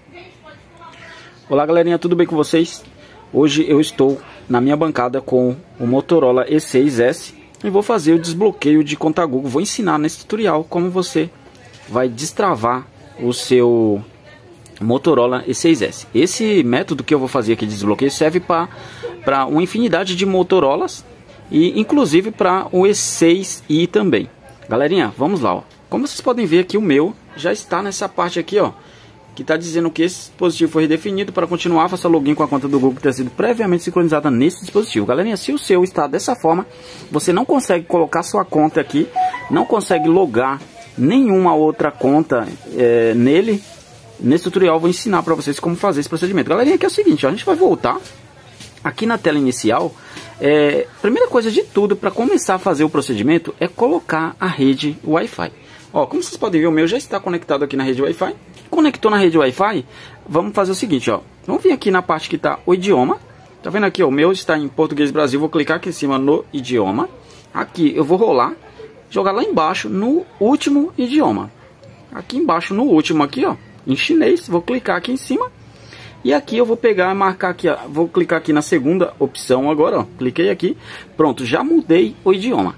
Olá galerinha, tudo bem com vocês? Hoje eu estou na minha bancada com o Motorola E6S e vou fazer o desbloqueio de conta Google. Vou ensinar nesse tutorial como você vai destravar o seu Motorola E6S. Esse método que eu vou fazer aqui de desbloqueio serve para uma infinidade de Motorolas e inclusive para o E6i também. Galerinha, vamos lá, ó. Como vocês podem ver aqui, o meu já está nessa parte aqui, ó, que está dizendo que esse dispositivo foi redefinido. Para continuar, faça login com a conta do Google que tenha sido previamente sincronizada nesse dispositivo. Galerinha, se o seu está dessa forma, você não consegue colocar sua conta aqui, não consegue logar nenhuma outra conta nele. Nesse tutorial eu vou ensinar para vocês como fazer esse procedimento. Galerinha, aqui é o seguinte, ó, a gente vai voltar aqui na tela inicial. Primeira coisa de tudo, para começar a fazer o procedimento, é colocar a rede Wi-Fi. Ó, como vocês podem ver, o meu já está conectado aqui na rede Wi-Fi. Conectou na rede Wi-Fi, vamos fazer o seguinte, ó. Vamos vir aqui na parte que está o idioma. Tá vendo aqui, ó, o meu está em português Brasil. Vou clicar aqui em cima no idioma. Aqui eu vou rolar, jogar lá embaixo no último idioma. Aqui embaixo no último aqui, ó, em chinês. Vou clicar aqui em cima. E aqui eu vou pegar e marcar aqui, ó, vou clicar aqui na segunda opção agora, ó. Cliquei aqui. Pronto, já mudei o idioma.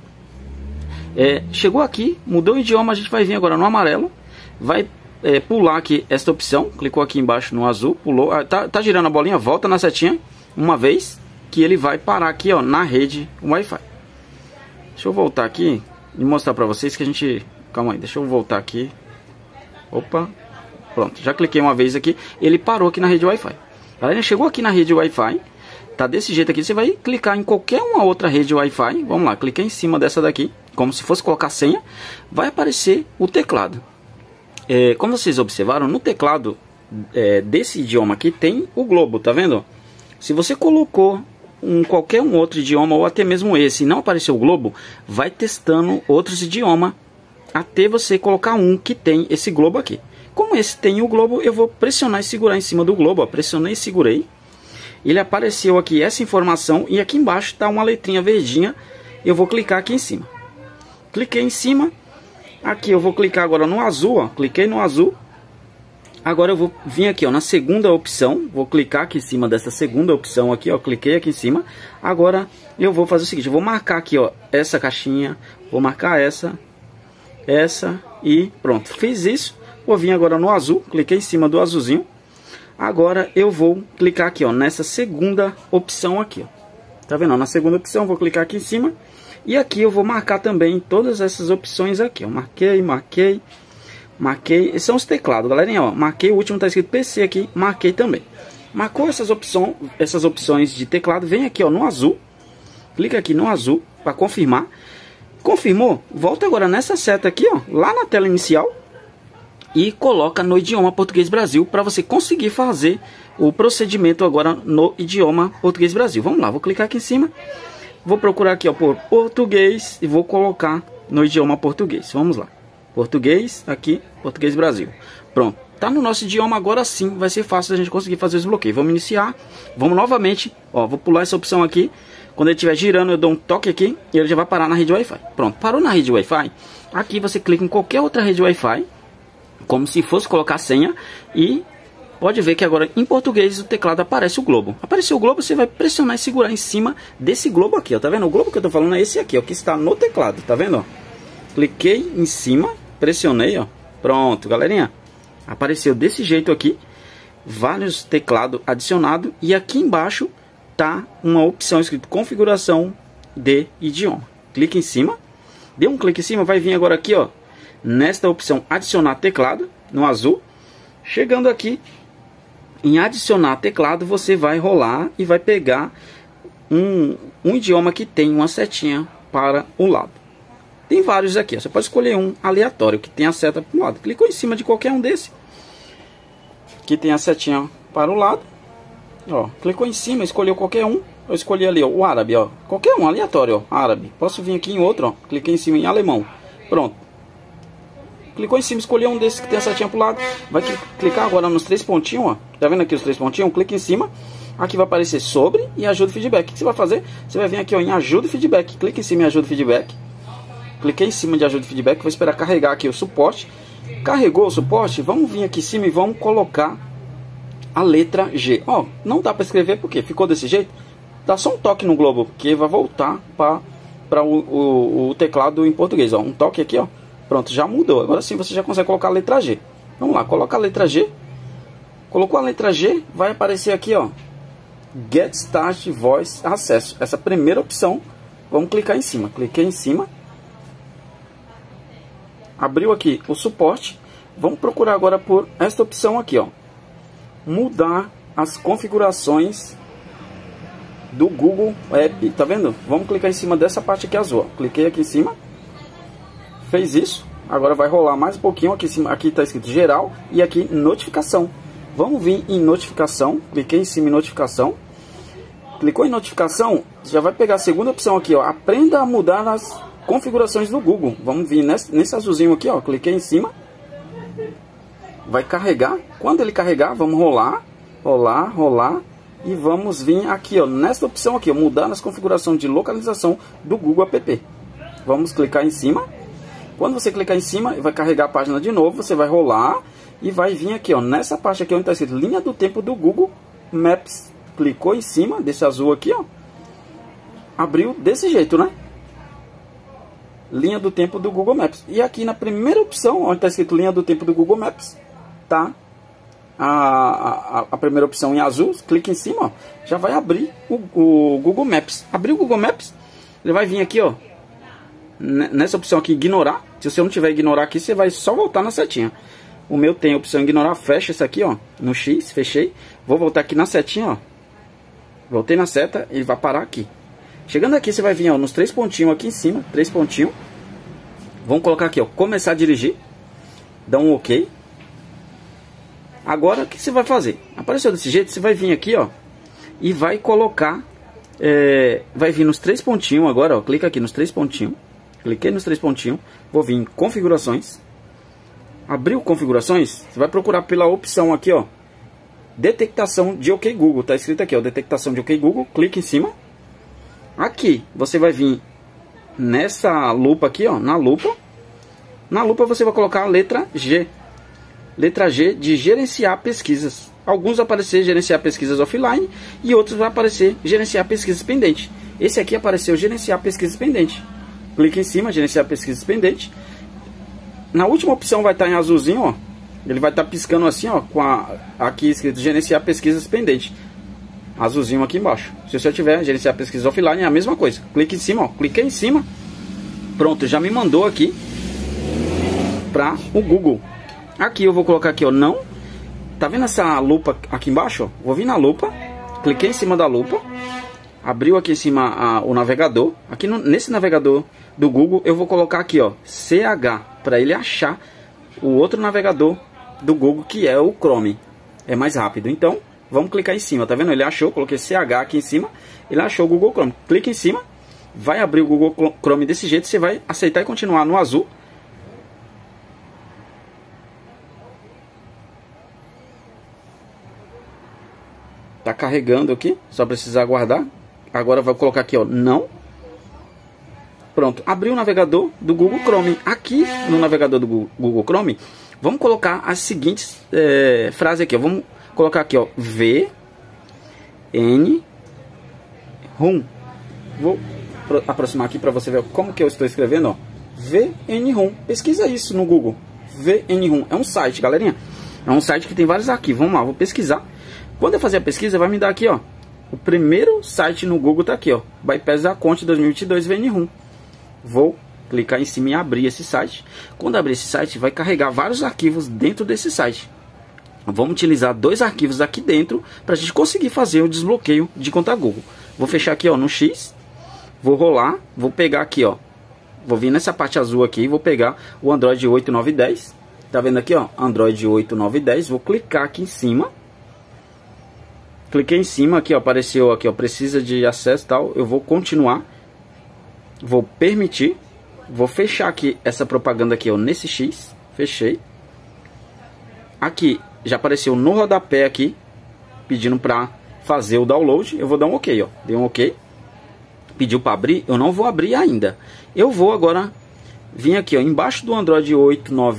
Chegou aqui, mudou o idioma, a gente vai vir agora no amarelo. Vai pular aqui esta opção, clicou aqui embaixo no azul, pulou, tá girando a bolinha, volta na setinha uma vez, que ele vai parar aqui, ó, na rede Wi-Fi. Deixa eu voltar aqui e mostrar pra vocês que a gente... Calma aí, deixa eu voltar aqui. Opa, pronto, já cliquei uma vez aqui, ele parou aqui na rede Wi-Fi. Galera, chegou aqui na rede Wi-Fi, tá desse jeito aqui, você vai clicar em qualquer uma outra rede Wi-Fi. Vamos lá, cliquei em cima dessa daqui, como se fosse colocar senha, vai aparecer o teclado. Como vocês observaram, no teclado desse idioma aqui tem o globo, tá vendo? Se você colocou qualquer outro idioma, ou até mesmo esse, e não apareceu o globo, vai testando outros idiomas até você colocar um que tem esse globo aqui. Como esse tem o globo, eu vou pressionar e segurar em cima do globo, ó. Pressionei e segurei. Ele apareceu aqui essa informação e aqui embaixo está uma letrinha verdinha. Eu vou clicar aqui em cima. Cliquei em cima. Aqui eu vou clicar agora no azul, ó. Cliquei no azul. Agora eu vou vir aqui, ó, na segunda opção. Vou clicar aqui em cima dessa segunda opção aqui, ó. Cliquei aqui em cima. Agora eu vou fazer o seguinte, eu vou marcar aqui, ó, essa caixinha. Vou marcar essa e pronto. Fiz isso. Vou vir agora no azul. Cliquei em cima do azulzinho. Agora eu vou clicar aqui, ó, nessa segunda opção aqui, ó. Tá vendo? Na segunda opção vou clicar aqui em cima. E aqui eu vou marcar também todas essas opções aqui, ó. Marquei. Esses são os teclados, galerinha, ó. Marquei, o último tá escrito PC aqui, marquei também. Marcou essas opções de teclado, vem aqui, ó, no azul. Clica aqui no azul para confirmar. Confirmou? Volta agora nessa seta aqui, ó, lá na tela inicial. E coloca no idioma português Brasil para você conseguir fazer o procedimento agora no idioma português Brasil. Vamos lá, vou clicar aqui em cima. Vou procurar aqui, ó, por português e vou colocar no idioma português. Vamos lá. Português, aqui, português Brasil. Pronto. Tá no nosso idioma, agora sim vai ser fácil a gente conseguir fazer o desbloqueio. Vamos iniciar. Vamos novamente. Ó, vou pular essa opção aqui. Quando ele estiver girando, eu dou um toque aqui e ele já vai parar na rede Wi-Fi. Pronto. Parou na rede Wi-Fi. Aqui você clica em qualquer outra rede Wi-Fi, como se fosse colocar senha, e pode ver que agora em português o teclado aparece o globo. Apareceu o globo, você vai pressionar e segurar em cima desse globo aqui, ó. Tá vendo? O globo que eu tô falando é esse aqui, ó, que está no teclado, tá vendo, ó? Cliquei em cima, pressionei, ó. Pronto, galerinha. Apareceu desse jeito aqui, vários teclados adicionados, e aqui embaixo tá uma opção escrito configuração de idioma. Clique em cima, dê um clique em cima, vai vir agora aqui, ó, nesta opção adicionar teclado, no azul. Chegando aqui em adicionar teclado, você vai rolar e vai pegar um idioma que tem uma setinha para o lado. Tem vários aqui, ó. Você pode escolher um aleatório que tem a seta para o lado. Clicou em cima de qualquer um desse que tem a setinha para o lado, ó. Clicou em cima, escolheu qualquer um. Eu escolhi ali, ó, o árabe, ó. Qualquer um, aleatório, ó, árabe. Posso vir aqui em outro, ó. Cliquei em cima em alemão. Pronto. Clicou em cima, escolheu um desses que tem a setinha pro lado. Vai clicar agora nos três pontinhos, ó. Tá vendo aqui os três pontinhos? Clica em cima. Aqui vai aparecer sobre e ajuda e feedback. O que você vai fazer? Você vai vir aqui, ó, em ajuda e feedback. Clica em cima em ajuda e feedback. Cliquei em cima de ajuda e feedback. Vou esperar carregar aqui o suporte. Carregou o suporte? Vamos vir aqui em cima e vamos colocar a letra G. Ó, não dá para escrever porque ficou desse jeito. Dá só um toque no globo, que vai voltar para o teclado em português. Ó, um toque aqui, ó. Pronto, já mudou. Agora sim você já consegue colocar a letra G. Vamos lá, coloca a letra G. Colocou a letra G, vai aparecer aqui, ó, Get Start Voice Acesso. Essa primeira opção, vamos clicar em cima. Cliquei em cima. Abriu aqui o suporte. Vamos procurar agora por esta opção aqui, ó. Mudar as configurações do Google App. Tá vendo? Vamos clicar em cima dessa parte aqui azul, ó. Cliquei aqui em cima. Fez isso. Agora vai rolar mais um pouquinho. Aqui em cima, aqui está escrito geral e aqui notificação. Vamos vir em notificação. Cliquei em cima em notificação. Clicou em notificação, já vai pegar a segunda opção aqui, ó. Aprenda a mudar as configurações do Google. Vamos vir nesse azulzinho aqui, ó. Cliquei em cima. Vai carregar. Quando ele carregar, vamos rolar, rolar, rolar. E vamos vir aqui, ó, nessa opção aqui, ó, mudar as configurações de localização do Google App. Vamos clicar em cima. Quando você clicar em cima, vai carregar a página de novo. Você vai rolar e vai vir aqui, ó, nessa parte aqui onde está escrito linha do tempo do Google Maps. Clicou em cima desse azul aqui, ó. Abriu desse jeito, né? Linha do tempo do Google Maps. E aqui na primeira opção, onde está escrito linha do tempo do Google Maps, tá a primeira opção em azul. Clique em cima, ó, já vai abrir o Google Maps. Abriu o Google Maps, ele vai vir aqui, ó, nessa opção aqui, ignorar. Se você não tiver ignorar aqui, você vai só voltar na setinha. O meu tem a opção ignorar, fecha isso aqui, ó, no X, fechei. Vou voltar aqui na setinha, ó. Voltei na seta, ele vai parar aqui. Chegando aqui, você vai vir, ó, nos três pontinhos aqui em cima, três pontinhos. Vamos colocar aqui, ó, começar a dirigir. Dá um OK. Agora, o que você vai fazer? Apareceu desse jeito, você vai vir aqui, ó, e vai colocar, vai vir nos três pontinhos agora, ó, clica aqui nos três pontinhos. Cliquei nos três pontinhos, vou vir em configurações. Abriu configurações, você vai procurar pela opção aqui, ó, detectação de OK Google. Tá escrito aqui, ó, detectação de OK Google. Clique em cima. Aqui você vai vir nessa lupa aqui, ó, na lupa. Na lupa você vai colocar a letra G. Letra G de gerenciar pesquisas. Alguns vai aparecer gerenciar pesquisas offline e outros vai aparecer gerenciar pesquisas pendentes. Esse aqui apareceu gerenciar pesquisas pendentes. Clique em cima, gerenciar pesquisas pendentes. Na última opção vai estar em azulzinho, ó. Ele vai estar piscando assim, ó, com aqui escrito gerenciar pesquisas pendentes. Azulzinho aqui embaixo. Se você tiver gerenciar pesquisas offline, é a mesma coisa. Clique em cima, ó. Cliquei em cima. Pronto, já me mandou aqui para o Google. Aqui eu vou colocar aqui, ó, não. Tá vendo essa lupa aqui embaixo, ó? Vou vir na lupa. Cliquei em cima da lupa. Abriu aqui em cima o navegador. Aqui nesse navegador do Google eu vou colocar aqui, ó, CH, para ele achar o outro navegador do Google, que é o Chrome. É mais rápido. Então, vamos clicar em cima. Tá vendo? Ele achou. Coloquei CH aqui em cima. Ele achou o Google Chrome. Clique em cima. Vai abrir o Google Chrome desse jeito. Você vai aceitar e continuar no azul. Tá carregando aqui. Só precisa aguardar. Agora vai colocar aqui, ó, não. Pronto. Abriu o navegador do Google Chrome. Aqui no navegador do Google Chrome, vamos colocar as seguintes frases aqui, ó. Vamos colocar aqui, ó, VN RUM. Vou aproximar aqui para você ver como que eu estou escrevendo, ó. VN RUM. Pesquisa isso no Google. VN RUM é um site, galerinha. É um site que tem vários arquivos. Vamos lá, vou pesquisar. Quando eu fazer a pesquisa, vai me dar aqui, ó, o primeiro site no Google tá aqui, ó, Bypass Account 2022 VN RUM. Vou clicar em cima e abrir esse site. Quando abrir esse site, vai carregar vários arquivos dentro desse site. Vamos utilizar dois arquivos aqui dentro para a gente conseguir fazer o desbloqueio de conta Google. Vou fechar aqui, ó, no X. Vou rolar. Vou pegar aqui, ó. Vou vir nessa parte azul aqui. Vou pegar o Android 8, 9 e 10. Tá vendo aqui, ó? Android 8, 9 e 10. Vou clicar aqui em cima. Cliquei em cima aqui, ó. Apareceu aqui, ó. Precisa de acesso e tal. Eu vou continuar. Vou permitir. Vou fechar aqui essa propaganda aqui, ó, nesse X. Fechei. Aqui já apareceu no rodapé aqui, pedindo para fazer o download. Eu vou dar um OK, ó. Dei um OK. Pediu para abrir. Eu não vou abrir ainda. Eu vou agora vir aqui, ó, embaixo do Android 8, 9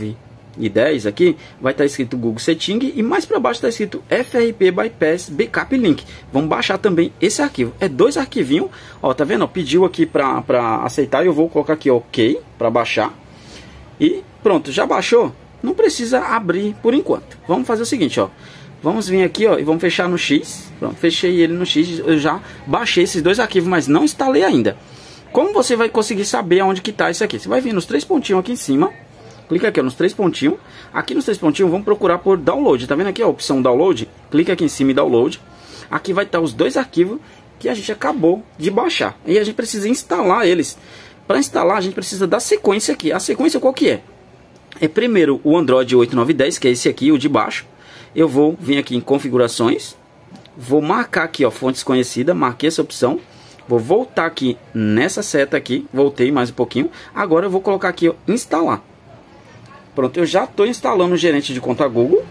2010 aqui, vai estar escrito Google Setting e mais para baixo está escrito FRP Bypass Backup Link. Vamos baixar também esse arquivo. É 2 arquivinhos, ó, tá vendo? Ó, pediu aqui para aceitar, eu vou colocar aqui OK para baixar. E pronto, já baixou? Não precisa abrir por enquanto. Vamos fazer o seguinte, ó. Vamos vir aqui, ó, e vamos fechar no X. Pronto, fechei ele no X. Eu já baixei esses 2 arquivos, mas não instalei ainda. Como você vai conseguir saber aonde que está isso aqui? Você vai vir nos 3 pontinhos aqui em cima. Clica aqui, ó, nos 3 pontinhos. Aqui nos 3 pontinhos, vamos procurar por download. Tá vendo aqui, ó, a opção download? Clica aqui em cima e download. Aqui vai estar os 2 arquivos que a gente acabou de baixar. E a gente precisa instalar eles. Para instalar, a gente precisa da sequência aqui. A sequência qual que é? É primeiro o Android 8, 9, 10, que é esse aqui, o de baixo. Eu vou vir aqui em configurações, vou marcar aqui, ó, fontes conhecidas, marquei essa opção, vou voltar aqui nessa seta aqui, voltei mais um pouquinho, agora eu vou colocar aqui, ó, instalar. Pronto, eu já estou instalando o gerente de conta Google.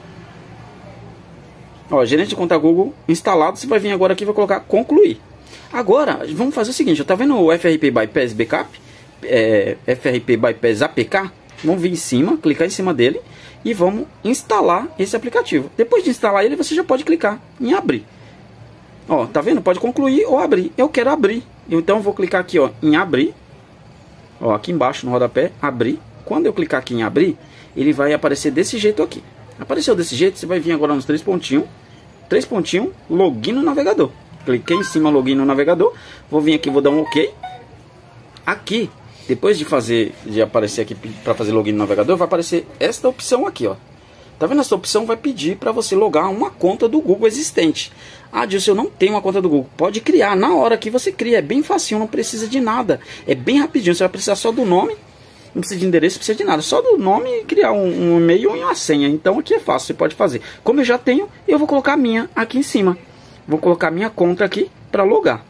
Ó, gerente de conta Google instalado, você vai vir agora aqui e vai colocar concluir. Agora, vamos fazer o seguinte, ó, tá vendo o FRP Bypass Backup? FRP Bypass APK? Vamos vir em cima, clicar em cima dele e vamos instalar esse aplicativo. Depois de instalar ele, você já pode clicar em abrir. Ó, tá vendo? Pode concluir ou abrir. Eu quero abrir. Então eu vou clicar aqui, ó, em abrir. Ó, aqui embaixo no rodapé, abrir. Quando eu clicar aqui em abrir, ele vai aparecer desse jeito aqui. Apareceu desse jeito, você vai vir agora nos 3 pontinhos. 3 pontinhos, login no navegador. Cliquei em cima, login no navegador. Vou vir aqui, vou dar um OK. Aqui, depois de aparecer aqui para fazer login no navegador, vai aparecer esta opção aqui, ó. Tá vendo? Essa opção vai pedir para você logar uma conta do Google existente. Ah, Dilson, eu não tenho uma conta do Google. Pode criar, na hora que você cria, é bem facinho, não precisa de nada. É bem rapidinho, você vai precisar só do nome, não precisa de endereço, não precisa de nada. Só do nome e criar um e-mail e uma senha. Então aqui é fácil, você pode fazer. Como eu já tenho, eu vou colocar a minha aqui em cima. Vou colocar a minha conta aqui para logar.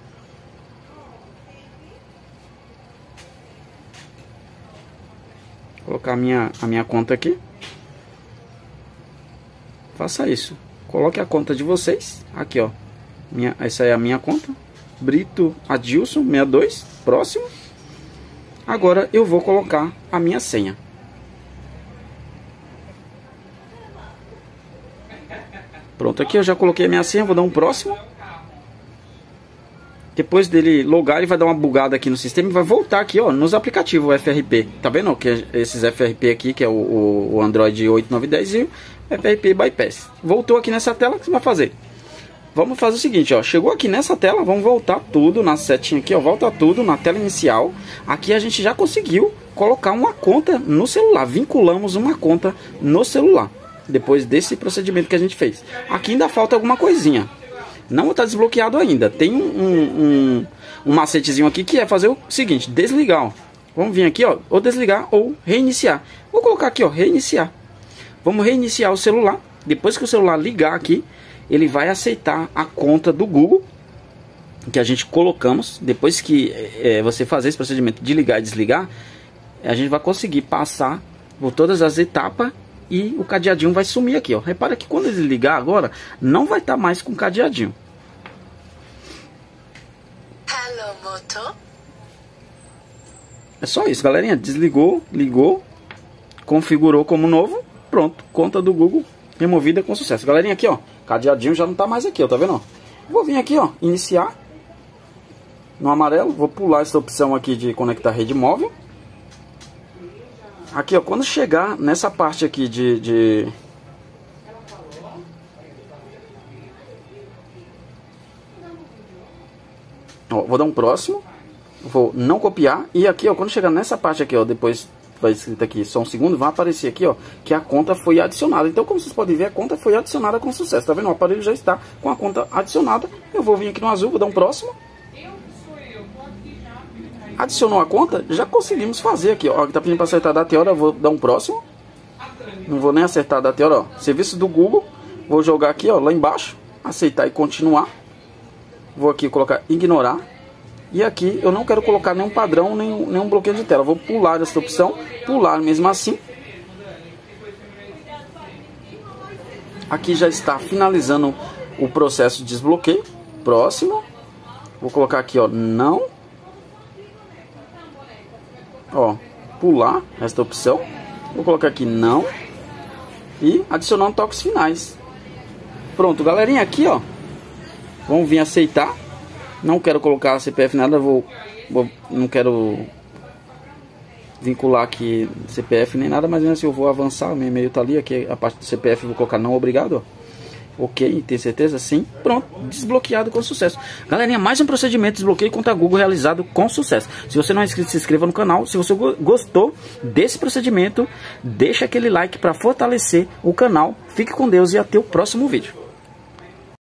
Colocar a minha conta aqui. Faça isso. Coloque a conta de vocês. Aqui, ó. Essa é a minha conta. Brito Adilson 62. Próximo. Agora eu vou colocar a minha senha. Pronto, aqui eu já coloquei a minha senha. Vou dar um próximo. Depois dele logar, ele vai dar uma bugada aqui no sistema e vai voltar aqui, ó, nos aplicativos FRP. Tá vendo? Que é esses FRP aqui, que é o Android 8, 9, 10 e o FRP Bypass. Voltou aqui nessa tela, o que você vai fazer? Vamos fazer o seguinte, ó, chegou aqui nessa tela, vamos voltar tudo na setinha aqui, ó, volta tudo na tela inicial. Aqui a gente já conseguiu colocar uma conta no celular, vinculamos uma conta no celular, depois desse procedimento que a gente fez. Aqui ainda falta alguma coisinha. Não está desbloqueado ainda. Tem um macetezinho aqui que é fazer o seguinte, desligar, ó. Vamos vir aqui, ó, ou desligar ou reiniciar. Vou colocar aqui, ó, reiniciar. Vamos reiniciar o celular. Depois que o celular ligar aqui, ele vai aceitar a conta do Google que a gente colocamos. Depois que você fazer esse procedimento de ligar e desligar, a gente vai conseguir passar por todas as etapas. E o cadeadinho vai sumir aqui, ó. Repara que quando ele ligar agora, não vai estar mais com cadeadinho. Hello, Moto. É só isso, galerinha. Desligou, ligou, configurou como novo. Pronto, conta do Google removida com sucesso. Galerinha, aqui, ó, cadeadinho já não tá mais aqui, ó. Tá vendo, ó? Vou vir aqui, ó, iniciar no amarelo. Vou pular essa opção aqui de conectar rede móvel. Aqui, ó, quando chegar nessa parte aqui ó, vou dar um próximo. Vou não copiar. E aqui, ó, quando chegar nessa parte aqui, ó, depois vai escrito aqui só um segundo, vai aparecer aqui, ó, que a conta foi adicionada. Então, como vocês podem ver, a conta foi adicionada com sucesso. Tá vendo? O aparelho já está com a conta adicionada. Eu vou vir aqui no azul, vou dar um próximo. Adicionou a conta, já conseguimos fazer aqui, ó. Tá pedindo para acertar a data e hora, eu vou dar um próximo. Não vou nem acertar a data e hora, ó. Serviço do Google, vou jogar aqui, ó, lá embaixo, aceitar e continuar. Vou aqui colocar ignorar. E aqui eu não quero colocar nenhum padrão, nenhum bloqueio de tela. Vou pular essa opção, pular mesmo assim. Aqui já está finalizando o processo de desbloqueio. Próximo. Vou colocar aqui, ó, não. Ó, pular esta opção. Vou colocar aqui não. E adicionando toques finais. Pronto, galerinha, aqui ó. Vamos vir aceitar. Não quero colocar CPF nada, não quero vincular aqui CPF nem nada, mas mesmo assim eu vou avançar. O meu e-mail tá ali, aqui a parte do CPF eu vou colocar não obrigado, ó. Ok, tem certeza? Sim. Pronto, desbloqueado com sucesso. Galerinha, mais um procedimento de desbloqueio conta Google realizado com sucesso. Se você não é inscrito, se inscreva no canal. Se você gostou desse procedimento, deixa aquele like para fortalecer o canal. Fique com Deus e até o próximo vídeo.